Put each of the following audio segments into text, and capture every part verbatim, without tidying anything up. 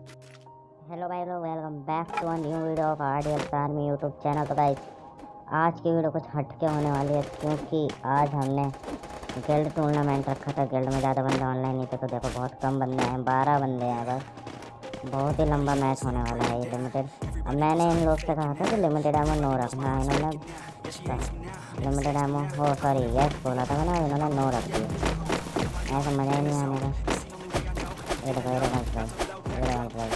Hello भाई लोग, welcome back to a new video of RDL army YouTube channel. तो guys आज की वीडियो कुछ हटके होने वाली है क्योंकि आज हमने गिल्ड टूर्नामेंट रखा था। गिल्ड में ज़्यादा बंदे ऑनलाइन नहीं थे, तो देखो बहुत कम बंदे हैं, बारह बंदे हैं बस। बहुत ही लंबा मैच होने वाला है ये लिमिटेड। अब मैंने इन लोग से कहा था कि लिमिटेड एमो नो रखना, इन्होंने लिमिटेड एमो हो सॉरी यस बोला था मैंने, इन्होंने नो रख दिया। ऐसा मज़ा ही नहीं आने का। ये देखो ये देखो भाई, ये देखो भाई,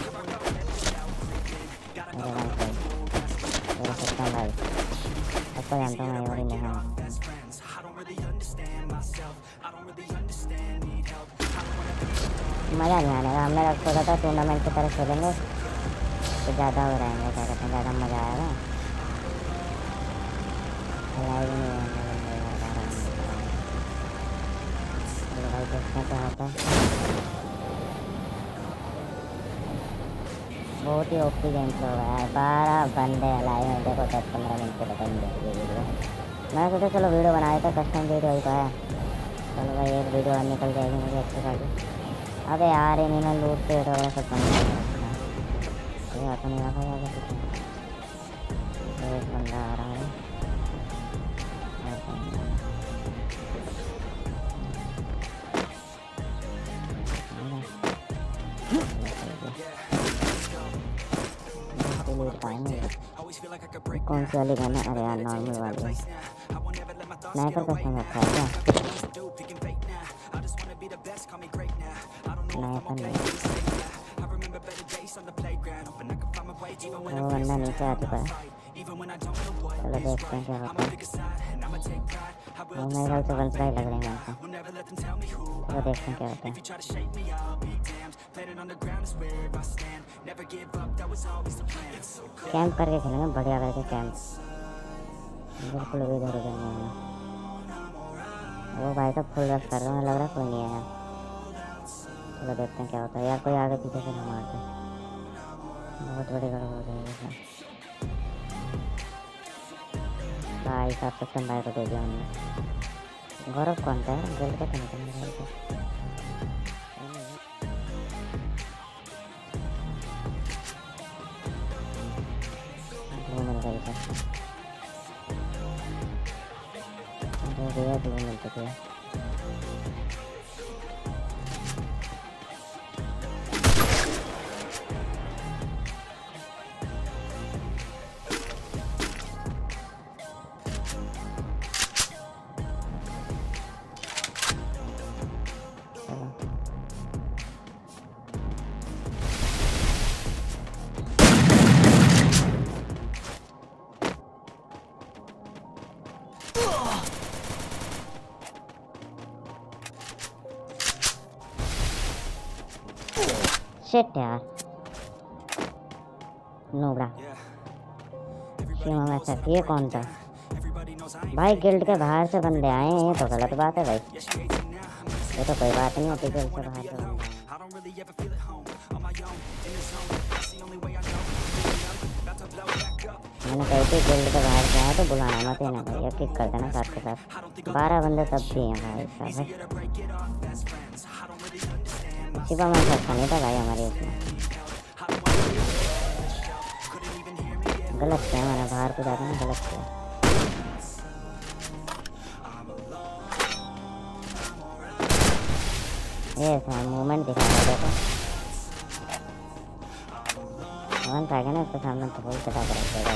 भाई सबको जानता हूँ मैं, और नहीं है मज़ा नहीं आने का। हमने सोचा था टूर्नामेंट की तरह खेलेंगे तो ज़्यादा हो रहेंगे, क्या कहते हैं, ज़्यादा मज़ा आएगा। लाइव नहीं भाई, देखते हैं क्या होता है। बहुत ही ओपी गेम चल रहा है, बारह बंदे लाइव में। देखो दस पंद्रह मिनट के बताएंगे ये वीडियो। मैं सोचा चलो वीडियो बनाया था, कस्टम वीडियो ही पाया, चलो भाई एक वीडियो और निकल जाएगी मुझे अच्छी खासी। अबे यार इन्होंने लूट पेट वगैरह सब बंद कर दिया। ये आता नहीं आता यार, एक बंदा आ रहा है। कौन सी वाली गन है? अरे यार नॉर्मल वाली है। स्नाइपर का समझ रखा है क्या? स्नाइपर नहीं, वो बंदा नीचे आ चुका है। चलो देखते हैं क्या होता है। वो मेरे ख्याल से वन फ्राई लग रहे हैं हमको। चलो देखते हैं क्या होता है। कैंप करके खेलेंगे, बढ़िया करके कैंप, बिल्कुल भी इधर उधर नहीं है। वो भाई साहब फुल रश कर रहे हैं, लग रहा है कोई नहीं आया। चलो देखते हैं क्या होता है। यार कोई आगे पीछे से ना मार दे, बहुत बड़ी गड़बड़ हो जाएगी। भाई साहब सक्षम भाई को दे दिया हमने। गौरव कौन था? गिल्ड का था नहीं। भैया दो मिल चुके हैं। शिट यार, नोबड़ा शिमा ऐसा। ये कौन था भाई? गिल्ड के बाहर से बंदे आए हैं, ये तो गलत बात है भाई। ये तो कोई बात नहीं होती गिल्ड से बाहर से। मैंने कही थी गिल्ड के बाहर से आया तो बुलाना मत, ना भाई, किक कर देना साथ के साथ। बारह बंदे तब भी हैं भाई साहब। शिवा में अच्छा नहीं था भाई हमारे उसमें। गलत किया मैंने, बाहर को जाकर गलत किया। ये था मूवमेंट दिखा रहा देखो, वन था ना उसके सामने तो बहुत चटा कर रखेगा।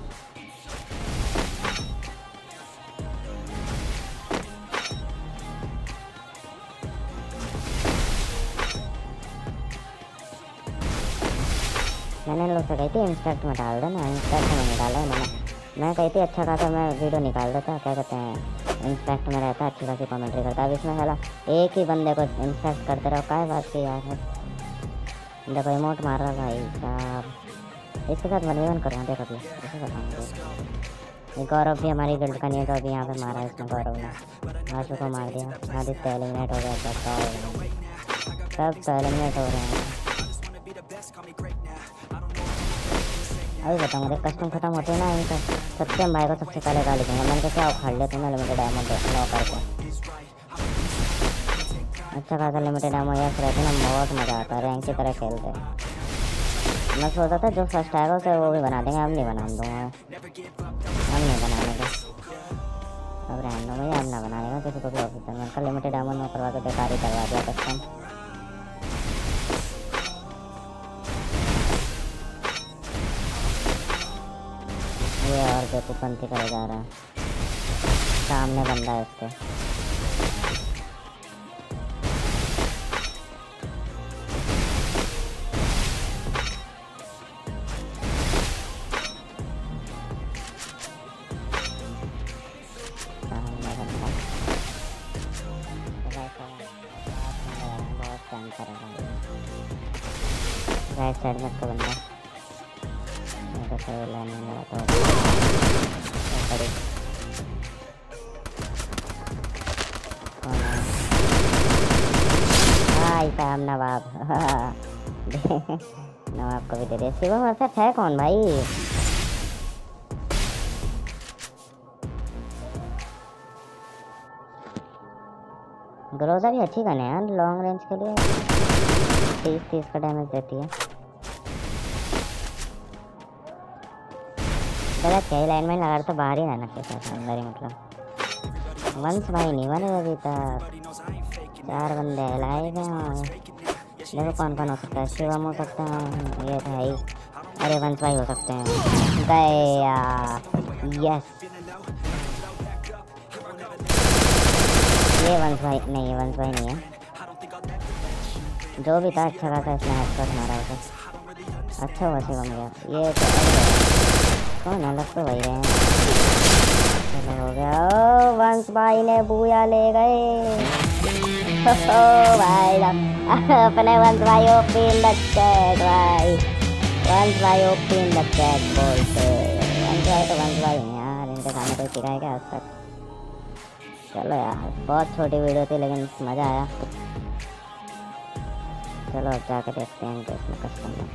मैंने लोग से कही थी इंस्टेंट में डाल देना, इंस्टेंट में नहीं डाला मैंने। मैं कही थी अच्छा खासा मैं वीडियो निकाल देता, क्या कहते हैं, इंस्टेंट में रहता, अच्छी खासी कमेंट्री करता। अब इसमें साला एक ही बंदे को इंस्टेंट करते रहो, क्या बात की यार है। देखो इमोट मार रहा भाई साहब, इसके साथ वन वी वन करूँगा देखो अभी, इसे बताऊँगा। गौरव भी हमारी गिल्ड का नहीं है, तो अभी यहाँ पे मारा है इसने गौरव ने। आशु को मार दिया, आदित्य एलिमिनेट हो गया, सब तो एलिमिनेट हो रहे हैं। अभी बताऊँ मुझे कस्टम खत्म होते ना इनका सत्यम भाई को सबसे पहले गाली दूँगा। मैंने कहा क्या उखाड़ लेते ना लिमिटेड डायमंड लो करके। अच्छा खासा लिमिटेड डायमंड यस रहते ना, बहुत मज़ा आता है, रैंक की तरह खेलते हैं। मैं सोचा था जो फर्स्ट आएगा उसे वो भी बना देंगे, अब नहीं बना दूंगा, अब नहीं बनाने का, अब रहने दो भैया, अब ना बना देगा किसी को भी ऑफिसर में का लिमिटेड डायमंड में करवा के बेकार ही करवा दिया कस्टम। ये और बेवकूफ़ी करे जा रहा है, सामने बंदा है उसके। राइट साइड में तो बंदा मेरे से लाने लगा तो बड़ी हाँ इताम नवाब नवाब को भी दे दे। शिवम अफेक्ट है कौन भाई? ग्रोजा भी अच्छी गन है यार लॉन्ग रेंज के लिए, तीस तीस का डैमेज देती है। गलत क्या लाइन में लगा तो बाहर ही रहना कैसा अंदर ही, मतलब वंश भाई नहीं बने अभी तक, चार बंदे लाइव हैं। देखो कौन कौन हो सकता है, शिवम हो सकते हैं, ये भाई, अरे वंश भाई हो सकते हैं, गया यस ये वंश भाई नहीं, ये वंश भाई नहीं है, जो भी था अच्छा खासा इसने हेडशॉट मारा उसे, अच्छा हुआ शिवम गया। ये तो कौन है, लग तो वही रहे हैं, चलो हो गया। ओ वंश भाई ने बूया ले गए ओ भाई अपने वंश भाई ओपी इन द चैट भाई, वंश भाई ओपी इन द चैट बोलते, वंश भाई तो वंश भाई हैं यार, इनके सामने कोई सिखाए क्या आज तक। चलो यार बहुत छोटी वीडियो थी लेकिन मज़ा आया। चलो अब जाकर देखते हैं इनके इसमें कस्टम में।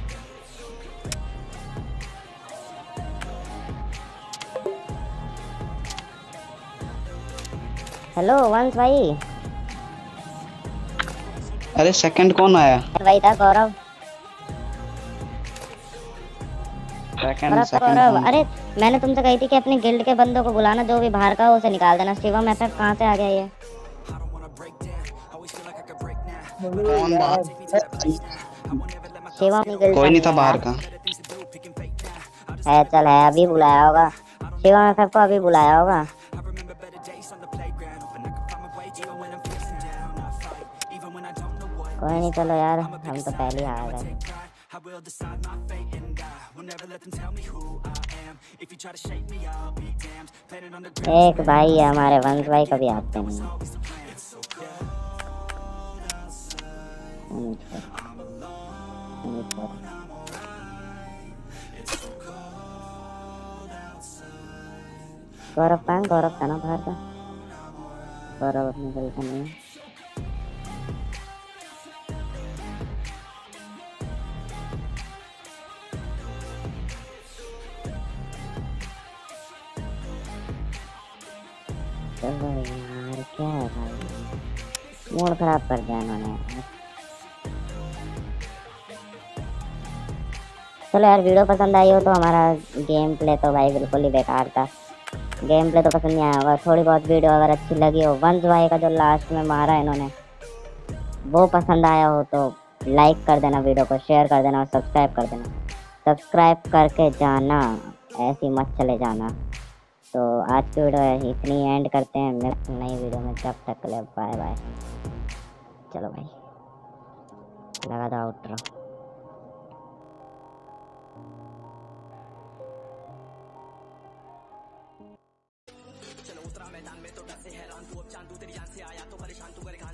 हेलो वंश भाई। अरे सेकंड कौन आया? भाई था गौरव। सेकंड गौरव अरे मैंने तुमसे कही थी कि अपने गिल्ड के बंदों को बुलाना, जो भी बाहर का हो उसे निकाल देना। शिवम एफएफ कहाँ से आ गया ये? कौन बाहर? शिवम गिल्ड कोई नहीं था बाहर का है, चल है अभी बुलाया होगा, शिवम एफएफ को अभी बुलाया होगा। कोई नहीं चलो यार, हम तो पहले आ गए। एक भाई है हमारे वंश भाई, कभी आते नहीं। गौरव का गौरव था ना बाहर का, गौरव अपनी गलती नहीं है। चलो यार क्या है भाई, मूड खराब कर दिया इन्होंने। चलो यार वीडियो पसंद आई हो तो, हमारा गेम प्ले तो भाई बिल्कुल ही बेकार था, गेम प्ले तो पसंद नहीं आया होगा। थोड़ी बहुत वीडियो अगर अच्छी लगी हो, वंश भाई का जो लास्ट में मारा इन्होंने वो पसंद आया हो तो लाइक कर देना, वीडियो को शेयर कर देना और सब्सक्राइब कर देना। सब्सक्राइब करके जाना, ऐसी मत चले जाना। तो आज की वीडियो इतनी एंड करते हैं, नेक्स्ट नई वीडियो में, जब तक के लिए बाय बाय। चलो भाई लगा दो आउटरो। चलो उतरा मैदान में तो डर से हैरान तू, अब चांद तू तेरी जान से आया तो परेशान तू करे